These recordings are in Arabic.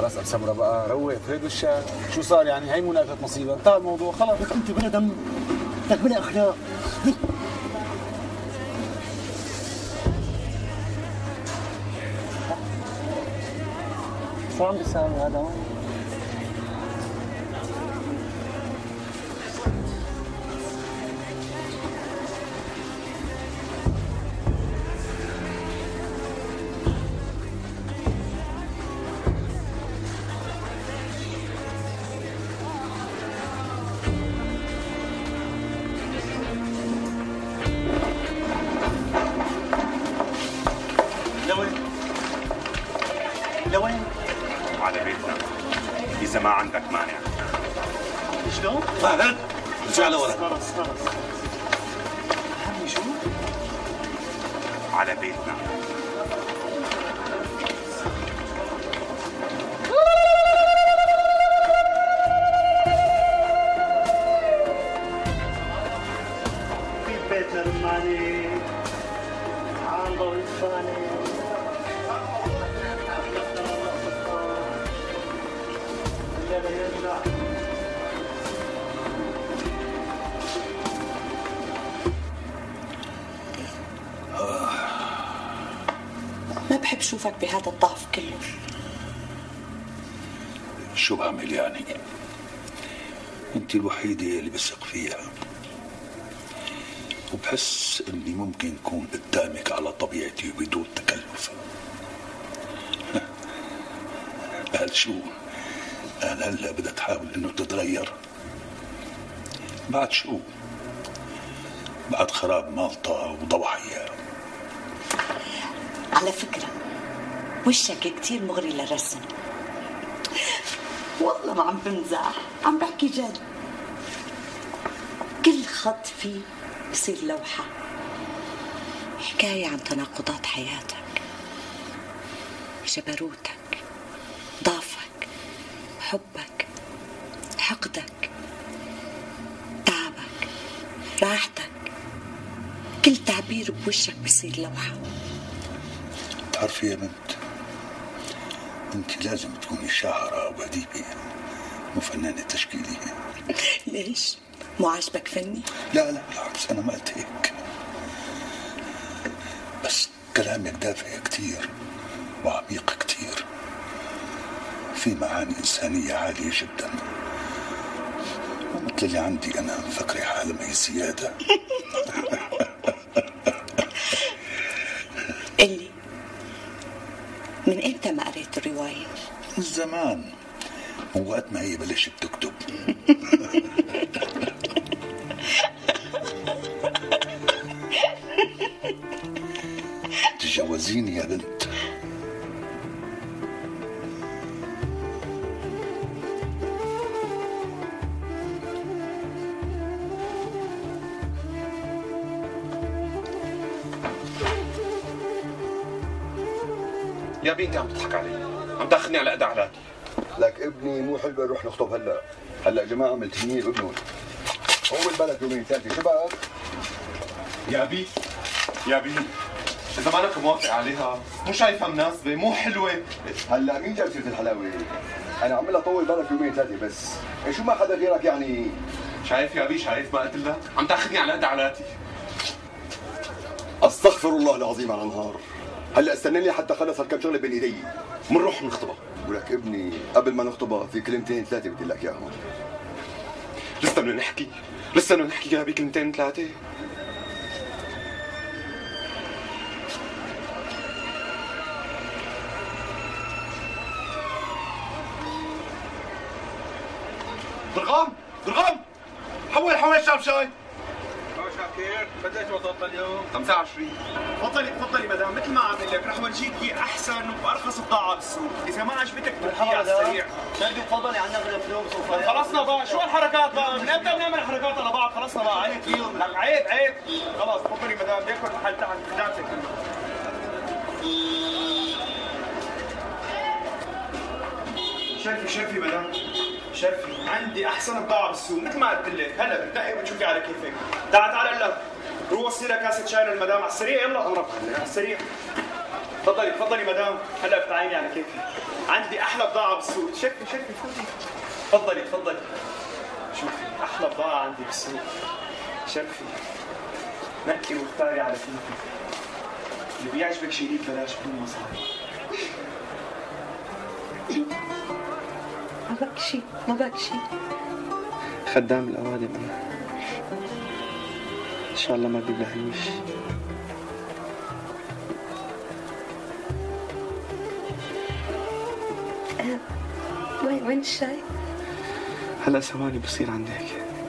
خلص سمرة بقى، روق فريد وشك. شو صار يعني؟ هي مو نقطة مصيبة، انتهى الموضوع خلص. لك انت بلا دم، لك بلا اخلاق. شو عم بيساوي هذا؟ لوين؟ على بيتنا، إذا ما عندك مانع. شلون؟ فهد رجع لورا. خلص عمي شو؟ على بيتنا. في بيتنا رماني عم ضويفاني. ما بحب شوفك بهذا الضعف كله. شو بعمل يعني؟ انت الوحيدة اللي بثق فيها، وبحس اني ممكن اكون قدامك على طبيعتي وبدون تكلف. قال شو؟ قال هلا بدها تحاول انه تتغير. بعد شو؟ بعد خراب مالطا وضواحيها. على فكرة وشك كتير مغري للرسم. والله ما عم بمزح، عم بحكي جد. كل خط فيه بصير لوحة، حكاية عن تناقضات حياتك، جبروتك، ضعفك، حبك، حقدك، تعبك، راحتك. كل تعبير بوشك بصير لوحة. بتعرفي يا بنت، انت لازم تكوني شاعرة وأديبة مو فنانة تشكيلية. ليش؟ مو عاجبك فني؟ لا بالعكس، أنا ما قلت هيك، بس كلامك دافع كتير وعميق كتير، في معاني إنسانية عالية جدا، ومثل اللي عندي أنا مفكري حالة ما هي زيادة. قلي، من امتى ما قريت الرواية؟ من زمان، من وقت ما هي بلشت تكتب. تجوزيني يا بنت. يا بنتي عم تضحك علي، عم تاخذني على قد علاتي. لك ابني مو حلوه نروح نخطب هلا جماعه ملتزمين ابنهم. هو البلد يومين ثلاثه شو بقى؟ يا بي إذا ما أنك موافق عليها، مو شايفها مناسبة، مو حلوة. هلا مين جاب سيره الحلاوه؟ انا عم لها طول بالك يومين ثلاثه بس، شو ما حدا غيرك يعني؟ شايف يا بي، شايف ما قلت لك؟ عم تاخذني على قد علاتي. استغفر الله العظيم على نهار. هلا استناني حتى خلص هالكم شغله بين ايدي، منروح نخطبها. ولك ابني قبل ما نخطبها في كلمتين ثلاثه بدي لك اياهم. لسه بدنا نحكي يا بي كلمتين ثلاثة. درغام حول شاب شاي. شاكر، قديش وصلت اليوم؟ 25. تفضلي مدام، مثل ما عم لك رح ورجيكي احسن وبارخص بضاعه بالسوق، اذا ما عجبتك بتحكي على السريع. شدوا تفضلي عنا غير فلوس وفايات. خلصنا بقى، شو هالحركات بقى؟ من امتى بنعمل حركات على بعض؟ خلصنا بقى، عيب فيهم. لك عيب خلص تفضلي مدام، ليكن محل تحت قدامك. شرفي مدام، شرفي، عندي احسن بضاعه بالسوق مثل ما قلت لك. هلا بتنقي وبتشوفي على كيفك. تعال هلا روح وصلي لها كاسه شاي للمدام على السريع. يلا امرك على السريع. تفضلي مدام، هلا بتعيني على كيفك. عندي احلى بضاعه بالسوق. شكلي فوتي. تفضلي. شوفي احلى بضاعه عندي بالسوق. شرفي نقي واختاري على كيفك. اللي بيعجبك شيليه ببلاش بدون مصاري. ما بكشي خدام الاوادم انا. ان شاء الله ما بيبلعنيش. وين الشاي؟ هلا ثواني بصير عندك.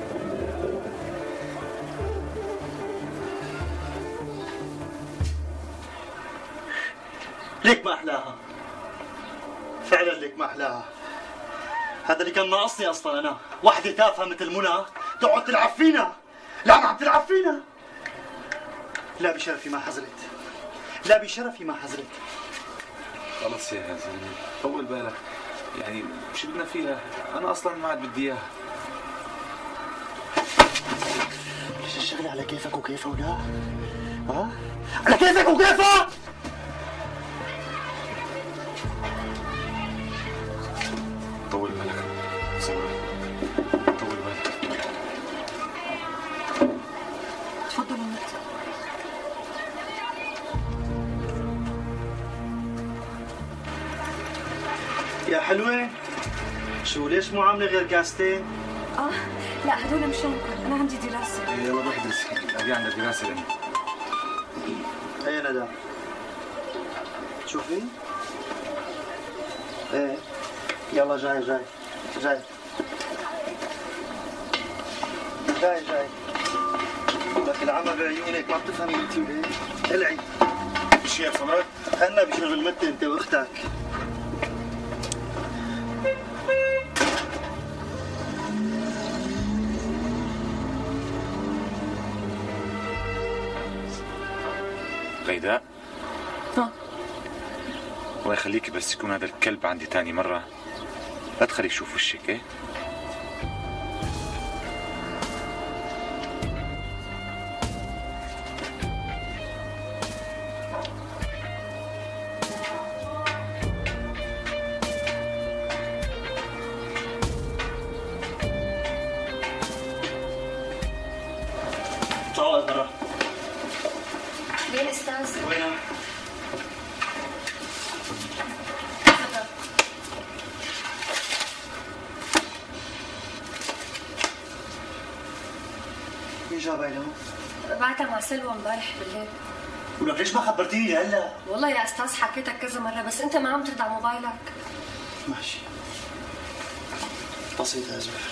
ليك ما احلاها، فعلا ليك ما احلاها. هذا اللي كان ناقصني اصلا انا، وحده تافهه مثل منى تقعد تلعب فينا. لا عم تلعب فينا. لا بشرفي ما حزرت. خلص يا زلمه طول بالك، يعني شو بدنا فيها؟ انا اصلا ما عاد بدي اياها. ليش الشغله على كيفك وكيفه ولا؟ ها؟ على كيفك وكيفه؟ طول بالك طول بالك. تفضلوا. يا حلوة شو ليش مو عاملة غير كاستين؟ لا هدول مشانكم، انا عندي دراسه. يلا روح ادرسي، ابي عندنا دراسه لنا. هي ندى شوفي. ايه يلا جاي لك العمى بعيونك، ما بتفهمي انت وليه؟ العي شو يا سمرة؟ خلنا بشغل مت انت واختك. غيداء الله يخليكي، بس يكون هذا الكلب عندي تاني مرة لا تخليه يشوف وشك. ايه طلعوا برا. ليه استاذ؟ وينها؟ مين جابها لهون؟ بعتها مع سلوى امبارح بالليل. ولك ليش ما خبرتيني هلا؟ والله يا استاذ حكيتك كذا مره بس انت ما عم ترد على موبايلك. ماشي بسيطة يا زهر.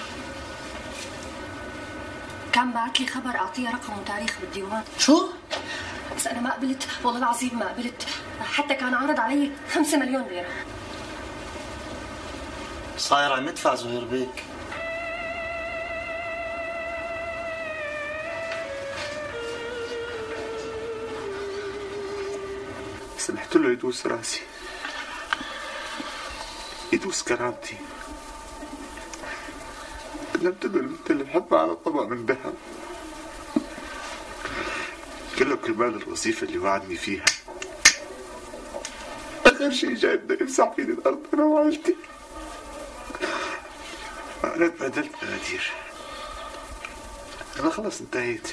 كان بعت لي خبر اعطيه رقم وتاريخ بالديوان. شو؟ بس انا ما قبلت، والله العظيم ما قبلت، حتى كان عارض علي 5 مليون ليره. صاير عم يدفع زهير بيك. سمحت له يدوس راسي، يدوس كرامتي. قدمت له البنت اللي بحبها على طبق من ذهب. كله كرمال الوظيفة اللي وعدني فيها. آخر شيء جاي بده يمسح فيني الأرض أنا وعائلتي. أنا اتبهدلت بنادير. أنا خلص انتهيت.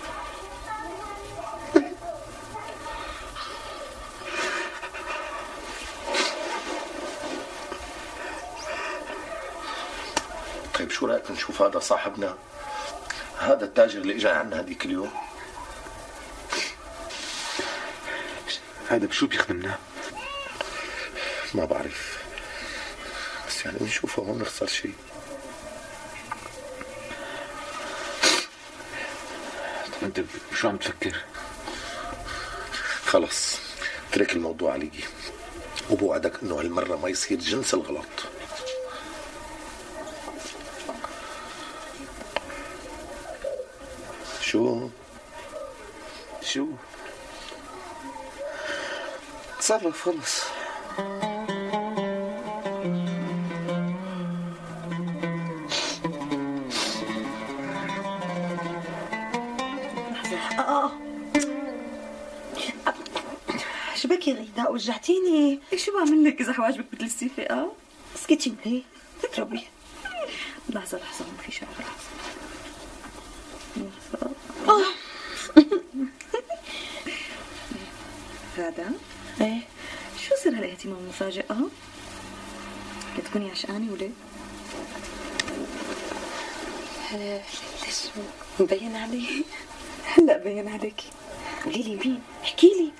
طيب شو رأيك نشوف هذا صاحبنا، هذا التاجر اللي اجى عنا هذيك اليوم؟ هذا بشو بيخدمنا؟ ما بعرف، بس يعني نشوفه ما بنخسر شيء. طب انت شو عم تفكر؟ خلص اترك الموضوع علي، وبوعدك انه هالمرة ما يصير جنس الغلط. شو؟ تصرف خلص. بك يا غيداء وجعتيني. شو بعمل لك اذا حواجبك مثل السيفه؟ اسكتي وليه تتربي. لحظه ما في شعر. لحظه هذا ايه شو سر هالاهتمام المفاجئ؟ لتكوني عشقانه وليه؟ ليش مبين علي؟ هلا بين عليكي. قولي لي مين؟ احكي لي.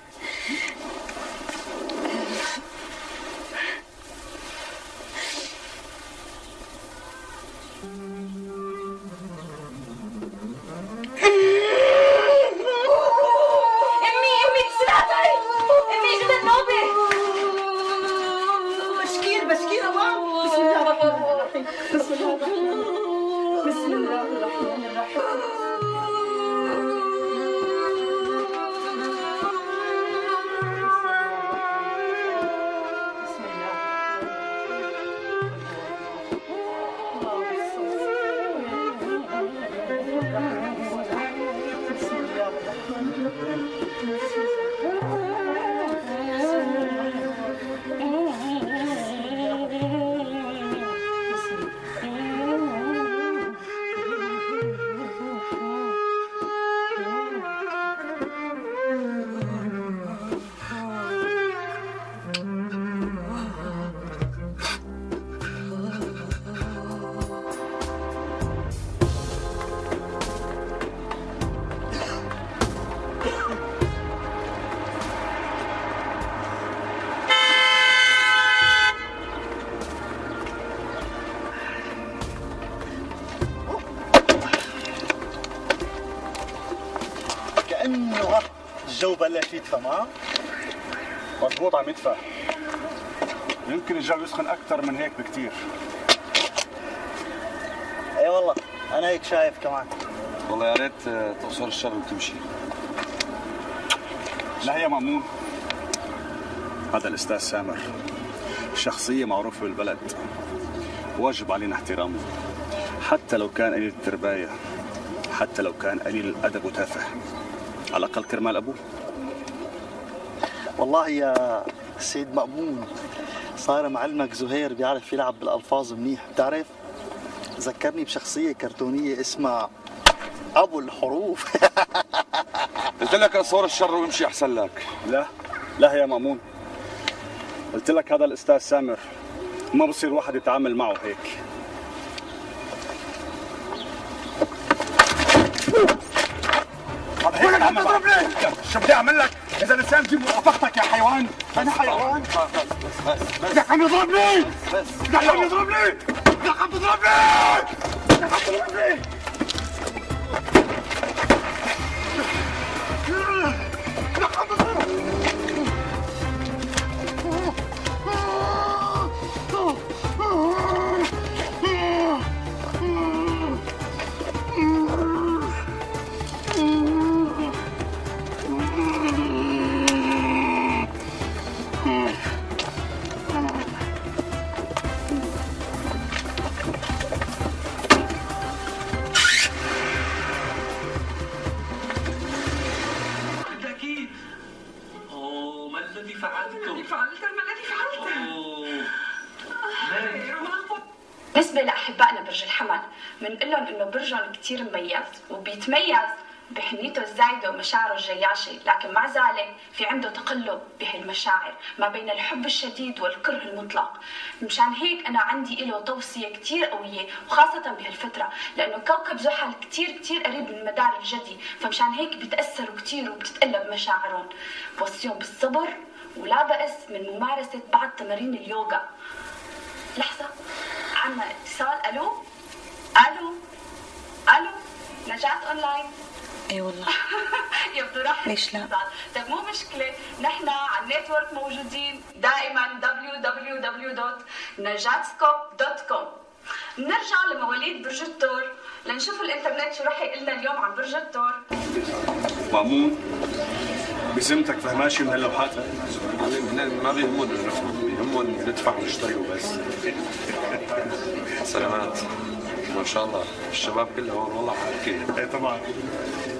الجو بلش يدفى. مضبوط عم يدفى. يمكن الجو يسخن اكثر من هيك بكثير. اي والله انا هيك شايف كمان. والله يا ريت توصل الشر وتمشي. لا يا مأمون، هذا الأستاذ سامر شخصية معروفة بالبلد، واجب علينا احترامه حتى لو كان قليل الترباية، حتى لو كان قليل الأدب وتافه، على الأقل كرمال أبوه. والله يا سيد مأمون صار معلمك زهير بيعرف يلعب بالألفاظ منيح. بتعرف ذكرني بشخصية كرتونية اسمها أبو الحروف. قلت لك أصور الشر وامشي أحسن لك. لا يا مأمون، قلت لك هذا الأستاذ سامر ما بصير واحد يتعامل معه هيك. هيك عم تضربني؟ شو بدي أعمل لك؟ إذا الإنسان جيب وقفتك يا حيوان. أنا حيوان؟ بدك عم يضربني؟ بدك عم يضربني؟ بدك عم تضربني؟ بدك عم تضربني؟ بالنسبة لأحبائنا برج الحمل بنقول لهم إنه برجهم كتير مميز وبيتميز بحنيته الزايدة ومشاعره الجياشة، لكن مع ذلك في عنده تقلب بهالمشاعر ما بين الحب الشديد والكره المطلق. مشان هيك أنا عندي له توصية كتير قوية وخاصة بهالفترة، لأنه كوكب زحل كتير قريب من المدار الجدي، فمشان هيك بيتأثروا كتير وبتتقلب مشاعرهم. بوصيهم بالصبر ولا بأس من ممارسة بعض تمارين اليوغا. لحظة، عنا اتصال. الو نجاة اونلاين. اي والله. يبدو راح. ليش لا؟ طيب مو مشكلة، نحن على النتورك موجودين دائما www.najatscope.com. بنرجع لمواليد برج الثور لنشوف الانترنت شو راح يقلنا اليوم عن برج الثور. مأمون بذمتك فهماشي من هاللوحات؟ ما بيهمون نفهم، بيهمون ندفع ونشتري وبس. سلامات. ما شاء الله الشباب كلها هون والله حاكين. ايه طبعا.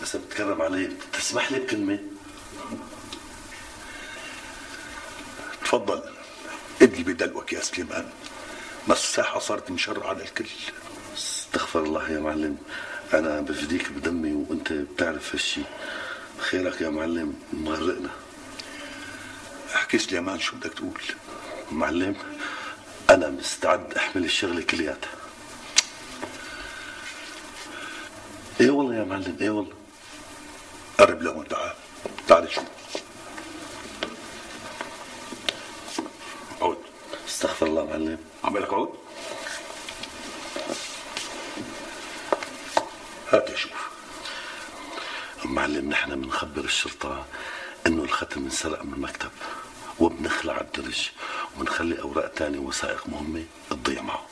إذا بتكرم علي تسمح لي بكلمة؟ تفضل، ابني بدلوك يا سليمان، ما الساحة صارت مشر على الكل. استغفر الله يا معلم، أنا بفديك بدمي وأنت بتعرف هالشي. خيرك يا معلم، مغرقنا. احكي سليمان، شو بدك تقول؟ معلم، أنا مستعد أحمل الشغلة كلياتها. إيه والله يا معلم، إيه والله. قرب لهون، تعال شو. عود. استغفر الله معلم. عملك عود؟ هات شوف. معلم، نحن بنخبر الشرطة انه الختم انسرق من المكتب، وبنخلع الدرج وبنخلي اوراق تانية ووثائق مهمة تضيع معه.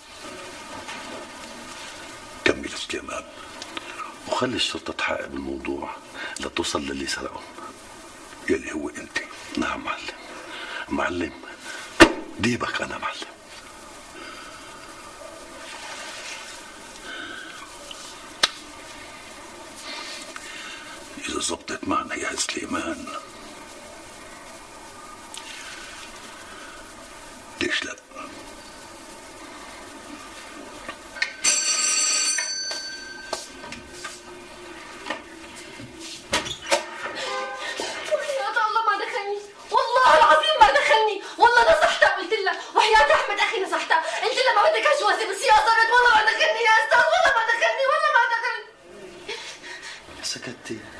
كمل سليمان. وخلي الشرطة تحقق بالموضوع لتوصل للي سرقهم. يلي هو انت؟ نعم معلم. معلم ديبك انا معلم. إذا زبطت معنا يا سليمان ليش لا؟ وحياة الله ما دخلني، والله العظيم ما دخلني، والله نصحتها قلت لها، وحياة أحمد أخي نصحتها، قلت لها ما بدك هالجوازة بالسياسة، والله ما دخلني يا أستاذ، والله ما دخلني، والله ما دخلني. سكتي،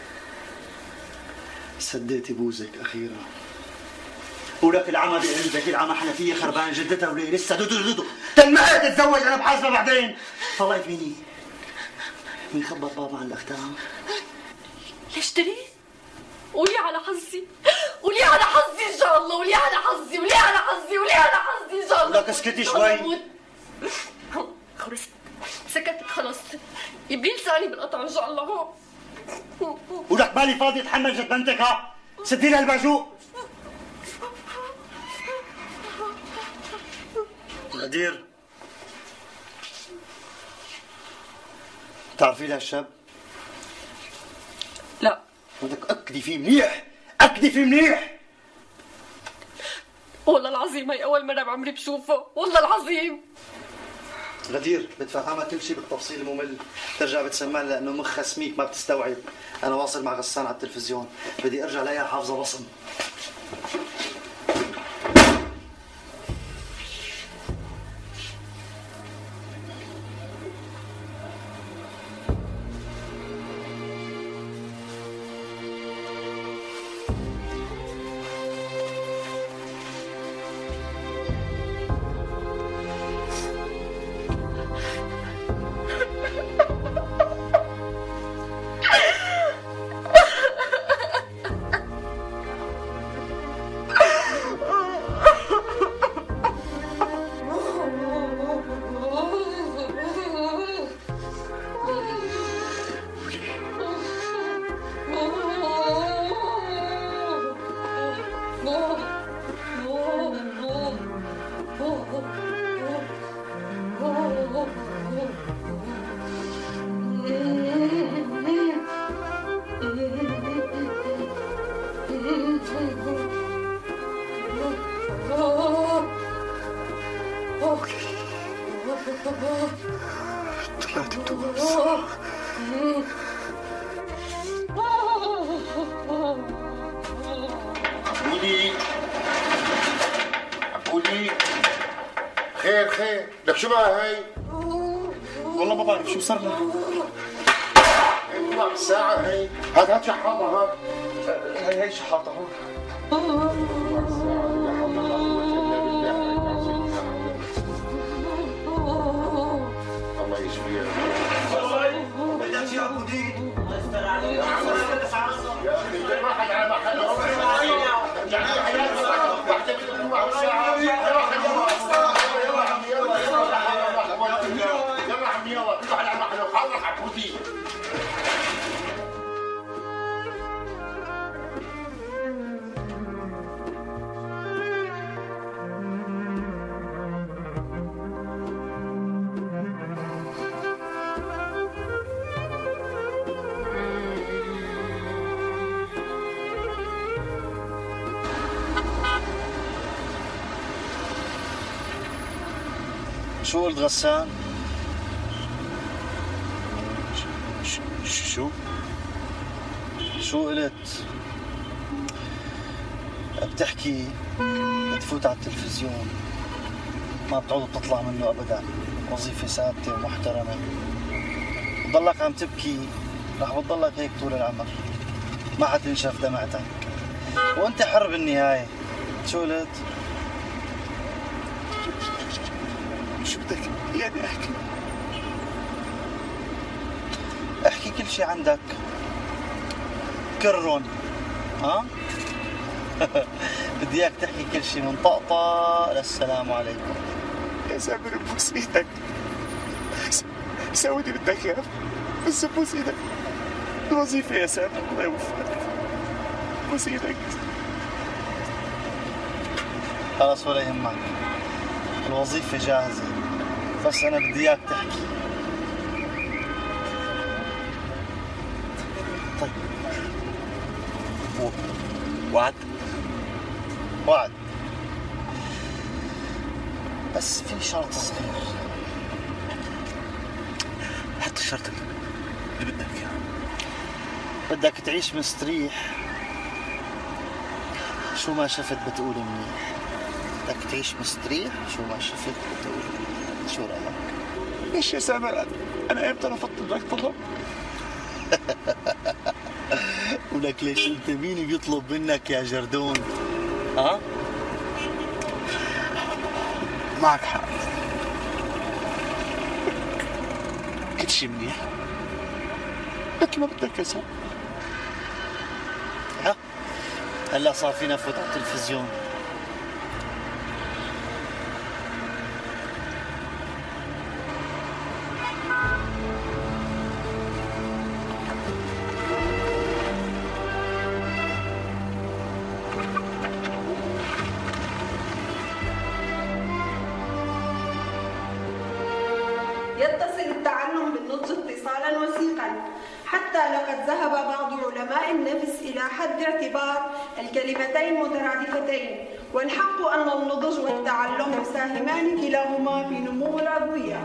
سديتي بوزك أخيرا. ولك العمى بقلبك، العمى حنفية خربان جدتها وليه لسه دودو تنمقت تتزوج، أنا بحاسبها بعدين. طلعي فيني. مين خبط بابا عن الأختام؟ ليش تري؟ قولي على حظي، قولي على حظي إن شاء الله، قولي على حظي، قولي على حظي، قولي على حظي إن شاء الله. لك اسكتي شوي. خلص سكتت خلص، يبلي لساني بالقطع إن شاء الله. هو ولك مالي فاضي اتحمل جد بنتك. ها سدي لها الباجوق. غدير، بتعرفي لها الشاب؟ لا. بدك أكدي فيه منيح، أكدي فيه منيح. والله العظيم هي أول مرة بعمري بشوفه، والله العظيم. غدير، بتفهمها كل شيء بالتفصيل الممل، ترجع بتسمعها لأنه مخها سميك ما بتستوعب. أنا واصل مع غسان على التلفزيون، بدي أرجع ليها حافظة بصم. طلعت بتوصل. عبودي عبودي، خير لك شو بقى هاي؟ والله ما بعرف شو صار لها. طلع بالساعة هاي. هات شحاطة. هات هي شحاطة هون. الله يشفيها. بدك يا عبودي؟ يا اخي كل واحد على محله. يعني حياتي واحدة بدك تروح بالساعة. يلا عمي، يلا عمي، يلا كل واحد على محله. حرك عبودي. شو قلت غسان؟ شو قلت؟ بتحكي بتفوت على التلفزيون ما بتعود تطلع منه ابدا، وظيفة ثابتة ومحترمة، بتضلك عم تبكي، رح بتضلك هيك طول العمر، ما حتنشف دمعتك، وانت حر بالنهاية. شو قلت؟ شو بدك يعني احكي؟ احكي كل شي عندك، كرن، ها؟ بدي اياك تحكي كل شي من طقطق للسلام عليكم. يا سامر بوس ايدك، سوي اللي بدك اياه، بس بوس ايدك. الوظيفة يا سامر الله يوفقك، بوس ايدك. خلص ولا يهمك، الوظيفة جاهزة، بس أنا بدي إياك تحكي. طيب وعد؟ وعد، بس في شرط صغير. حط الشرط اللي بدك اياه. بدك تعيش مستريح، شو ما شفت بتقول منيح. بدك تعيش مستريح، شو ما شفت بتقول منيح. شو رأيك؟ ليش يا سامر أنا إمتى رفضت بدك طلب؟ ولك ليش أنت مين بيطلب منك يا جردون؟ ها؟ معك حق، كل شي منيح، لكن ما بدك يا سامر. ها؟ هلا صار فينا فوت على التلفزيون. يتصل التعلم بالنضج اتصالا وثيقا، حتى لقد ذهب بعض علماء النفس إلى حد اعتبار الكلمتين مترادفتين، والحق أن النضج والتعلم يساهمان كلاهما في نمو العضوية.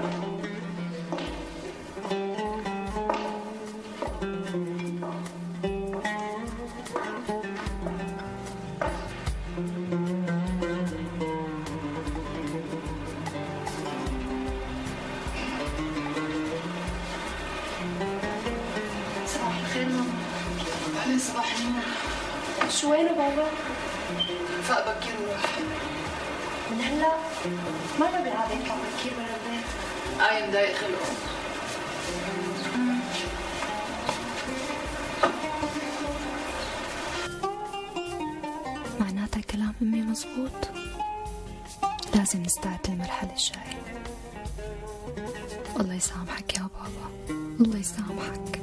صباح النور. شو وينه بابا؟ فاق بكير وراح. من هلا؟ ما بالعادة يطلع بكير برا البيت. قايم ضايق خلقه. معناتها كلام أمي مزبوط، لازم نستعد للمرحلة الجاية. الله يسامحك يا بابا، الله يسامحك.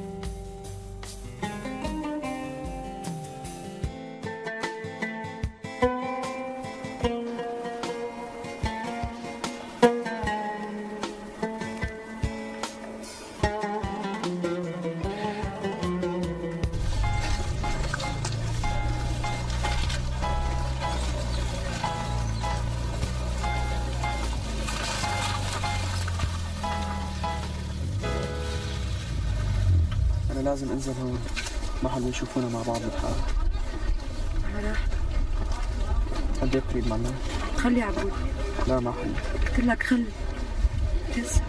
لازم انزل هون، ما حدا يشوفونا مع بعض بالحال. على راحتك. قد ايه بتريد معنا؟ خلي عبود. لا ما حلي. قلت لك خلي. تيسر.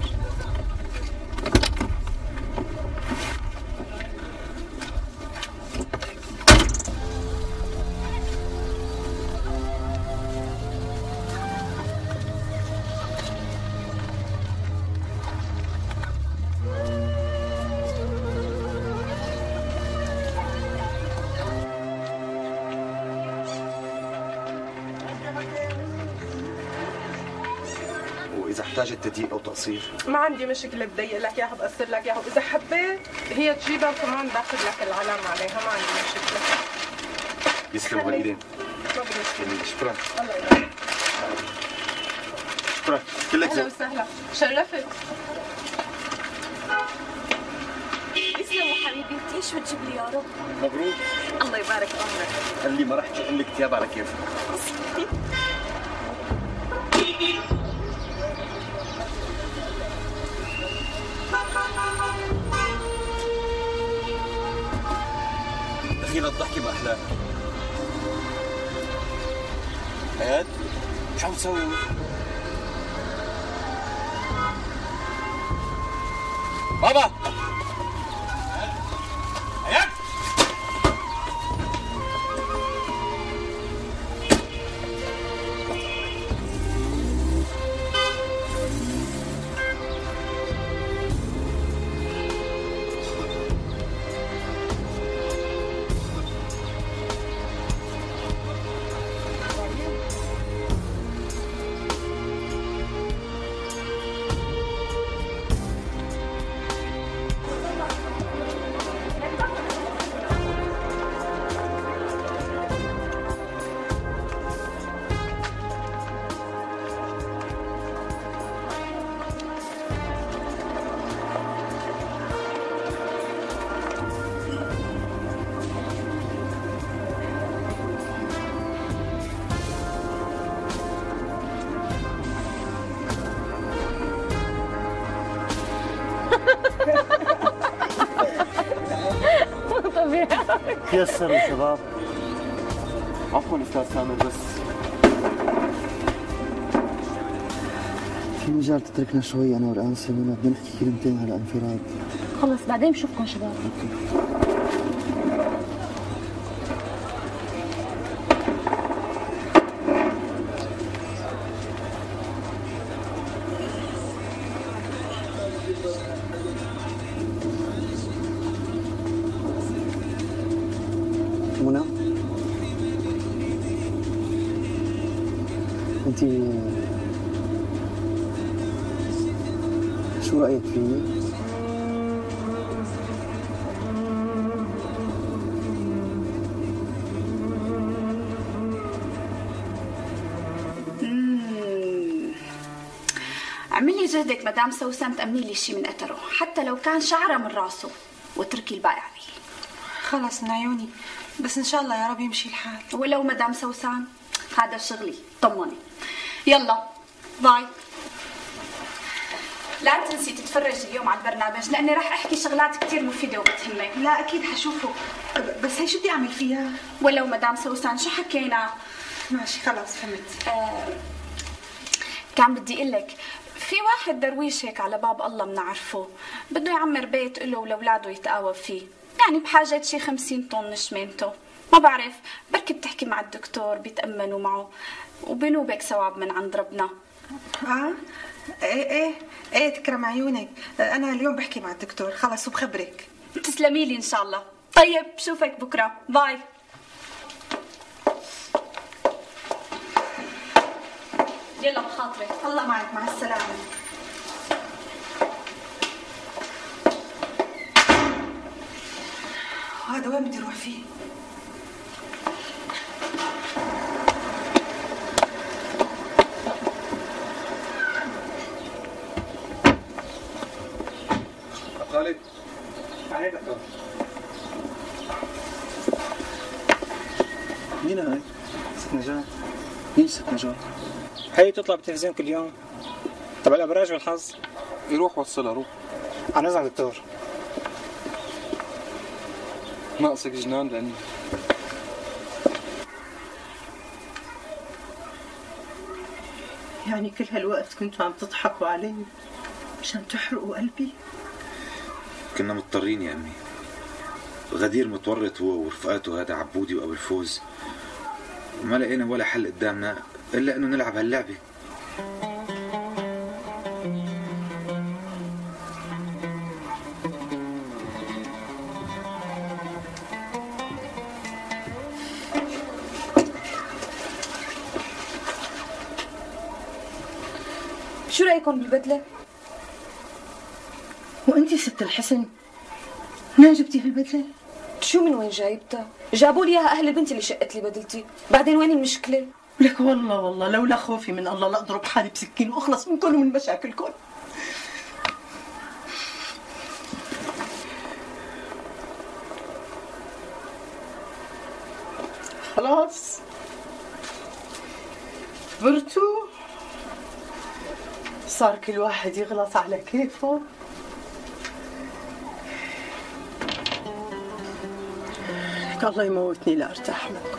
وإذا احتاجت تضييق أو تقصير؟ ما عندي مشكلة بضيق لك إياها بقصر لك إياها، وإذا حبيت هي تجيبها وكمان باخذ لك العلم عليها، ما عندي مشكلة. يسلموا هالإيدين. ما بدي. شكرا. الله يبارك. شكرا. كلك أهلا وسهلا، شرفت. يسلموا حبيبي، انتي شو بتجيب لي يا رب؟ مبروك. الله يبارك بعمرك. قال لي ما رح تقول لك ثياب على كيفك. دخيلة الضحكة ما أحلاها. حياة شو عم تسوي؟ بابا حياة تيسروا شباب. عفوا استاذ سامر، بس في مجال تتركنا شوي انا والانسه منى، بدنا نحكي كلمتين على انفراد. خلص بعدين بشوفكم شباب. منى انت شو رايك فيي؟ اعملي جهدك مدام سوسن تأمني لي شيء من اثره، حتى لو كان شعره من راسه، واتركي الباقي علي. خلص من عيوني، بس ان شاء الله يا رب يمشي الحال. ولو مدام سوسن هذا شغلي، طمني. يلا باي. لا تنسي تتفرجي اليوم على البرنامج، لاني راح احكي شغلات كثير مفيده وبتهمك. لا اكيد حشوفه، بس هي شو بدي اعمل فيها؟ ولو مدام سوسن شو حكينا؟ ماشي خلاص فهمت. كان بدي اقول لك في واحد درويش هيك على باب الله بنعرفه، بده يعمر بيت له ولاولاده يتقاوى فيه، يعني بحاجه شي 50 طن شمينته. ما بعرف، بركي بتحكي مع الدكتور بيتأمنوا معه، وبينه وبيك ثواب من عند ربنا. ايه تكرم عيونك، انا اليوم بحكي مع الدكتور خلص وبخبرك. تسلمي لي ان شاء الله. طيب بشوفك بكره، باي. يلا بخاطرك. الله معك، مع السلامه. وهذا وين بدي اروح فيه؟ خالد تعالي دكتور. مين هاي؟ ست نجاة. مين ست نجاة؟ هي تطلع بالتلفزيون كل يوم، تبع الابراج والحظ. يروح وصلها، روح. عن اذنك دكتور. ناقصك جنان لاني يعني كل هالوقت كنتوا عم تضحكوا علي عشان تحرقوا قلبي؟ كنا مضطرين يا امي. غدير متورط هو ورفقاته، هذا عبودي وابو الفوز، وما لقينا ولا حل قدامنا الا انه نلعب هاللعبه. شو رأيكم بالبدلة؟ وانتي ست الحسن منين جبتي هالبدلة؟ شو من وين جايبتها؟ جابوا لي اياها اهل بنتي اللي شقت لي بدلتي، بعدين وين المشكلة؟ لك والله لولا خوفي من الله لا اضرب حالي بسكين واخلص منكم ومن مشاكلكم. خلاص كبرتوا، صار كل واحد يغلط على كيفه. الله يموتني لا ارتاح منكم.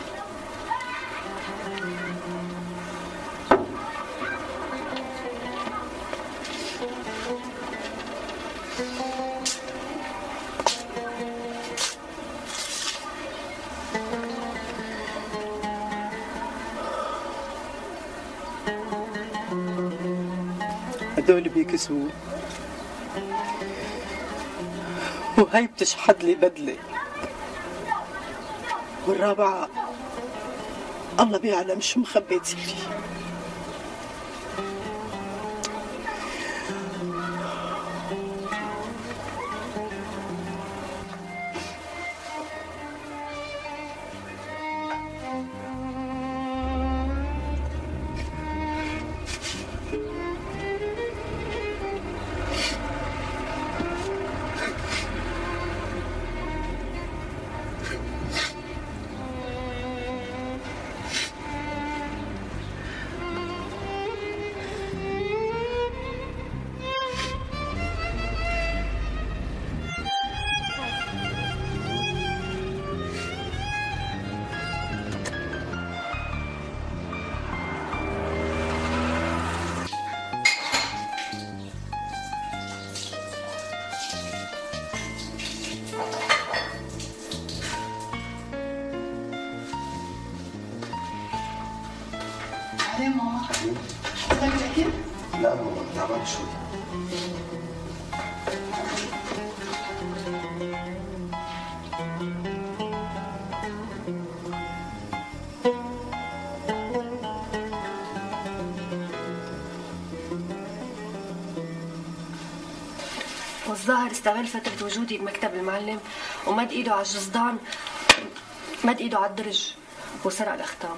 هدول بيكسوا وهي بتشحد لي بدلة، والرابعة الله بيعلم شو مخبيتي لي. بعدين ماما بدك تاكل؟ لا ماما تعبان شوي. والظاهر استغل فترة وجودي بمكتب المعلم ومد ايده على الجصدان، مد ايده على الدرج وسرق الاختام.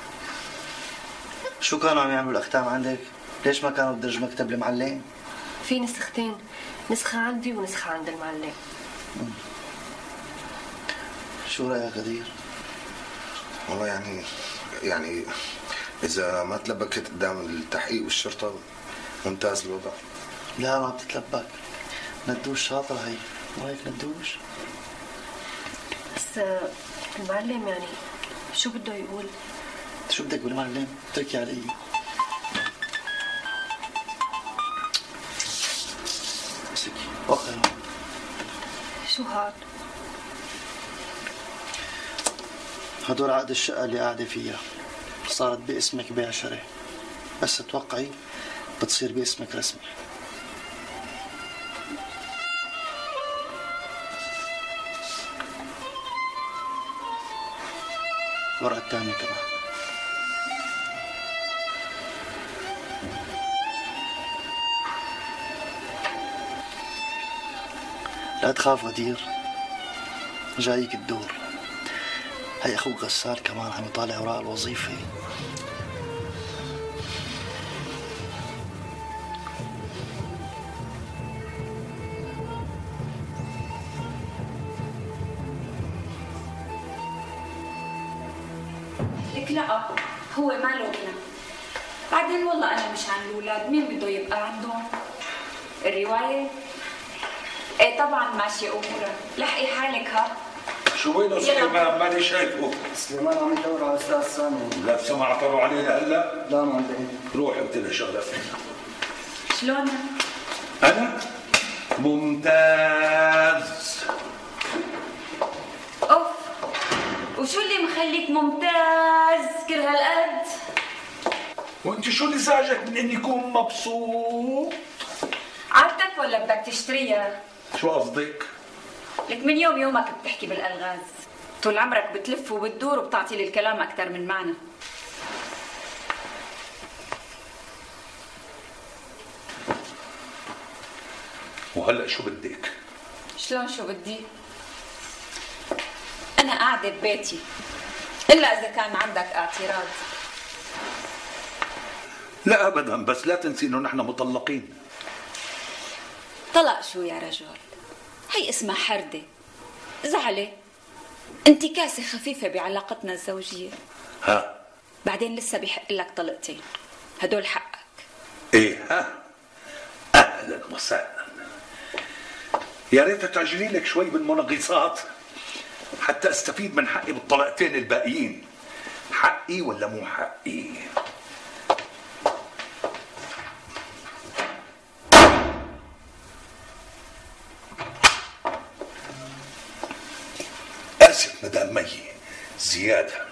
شو كانوا عم يعملوا الاختام عندك؟ ليش ما كانوا بدرج مكتب المعلم؟ في نسختين، نسخة عندي ونسخة عند المعلم. شو رأيك غدير؟ والله يعني إذا ما تلبكت قدام التحقيق والشرطة ممتاز الوضع. لا ما بتتلبك، ندوش شاطرة هي، مو هيك ندوش؟ بس المعلم يعني شو بده يقول؟ شو بدك بالمعلم؟ اتركي علي. امسكي وخر. شو هاد؟ هدول عقد الشقة اللي قاعدة فيها، صارت باسمك بيع شري، بس توقعي بتصير باسمك رسمي. ورقة الثانية كمان. لا تخاف غدير، جايك الدور. هي اخوك غسان كمان عم يطالع اوراق الوظيفة. لك لا هو ما له ابنه. بعدين والله انا مش عن الاولاد، مين بده يبقى عندهم؟ الروايه؟ ايه طبعا ماشي امورها، لحقي حالك ها. شو وينه سليمان؟ ماني شايفه. سليمان عم يدور على استاذ سامي. لا سمع عطروا علينا هلا؟ لا ما عندي. روح قلت له شغله فينا. شلونها؟ انا ممتاز. اوف، وشو اللي مخليك ممتاز كل هالقد؟ وانت شو اللي زعجك من اني اكون مبسوط؟ عادتك ولا بدك تشتريها؟ شو قصدك؟ لك من يومك بتحكي بالالغاز، طول عمرك بتلف وبتدور وبتعطي لي الكلام اكثر من معنى. وهلا شو بدك؟ شلون شو بدي؟ انا قاعده ببيتي، الا اذا كان عندك اعتراض. لا ابدا، بس لا تنسي انه نحن مطلقين. طلق شو يا رجل؟ هي اسمها حردة، زعلة، انتكاسة خفيفة بعلاقتنا الزوجية. ها؟ بعدين لسه بيحق لك طلقتين، هدول حقك. ايه ها؟ اهلا وسهلا. يا ريت تعجلي لك شوي بالمنغصات حتى استفيد من حقي بالطلقتين الباقيين. حقي ولا مو حقي؟ آسف مدام مي، زيادة.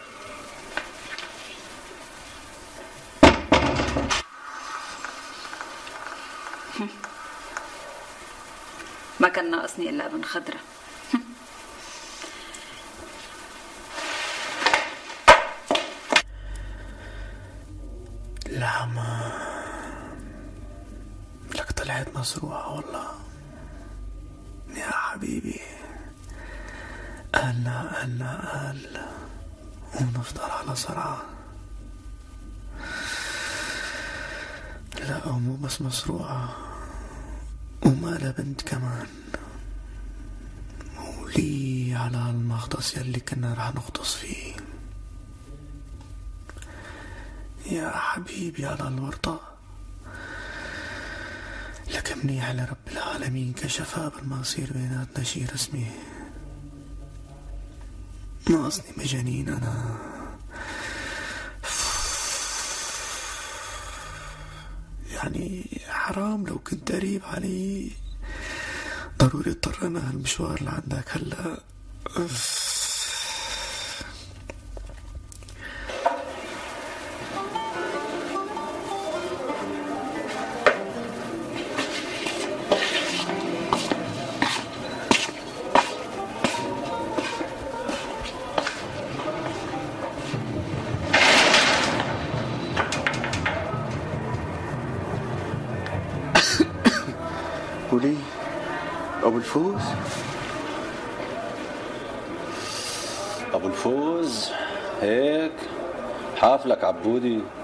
ما كان ناقصني إلا ابن خضرة. العمى لك طلعت مزروعة والله يا حبيبي. قال ونفضل على صرعة. لا مو بس مزروعة ومالها بنت كمان، ولي على المغطس يلي كنا رح نغطس فيه. يا حبيبي على الورطة، لك منيح لرب العالمين كشفها قبل ما يصير بيناتنا شي رسمي. ناقصني مجانين أنا. يعني حرام لو كنت قريب علي. ضروري اضطرنا هالمشوار لعندك هلا. ولي أبو الفوز، أبو الفوز هيك حافلك عبودي.